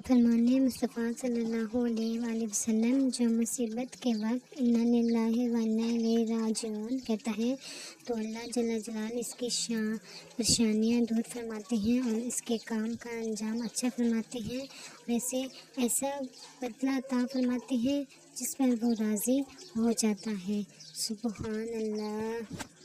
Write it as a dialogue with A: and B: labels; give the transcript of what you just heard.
A: फरमाने मुस्तफ़ा सल्लल्लाहु अलैहि वसल्लम जो मुसीबत के वक्त इन्ना लिल्लाहि व इन्ना इलैहि राजिऊन कहता है तो अल्लाह जल्ल जलाल इसकी परेशानियाँ दूर फरमाते हैं और इसके काम का अंजाम अच्छा फरमाते हैं और इसे ऐसा बदला अता फरमाते हैं जिस पर वो राज़ी हो जाता है। सुबहान अल्लाह।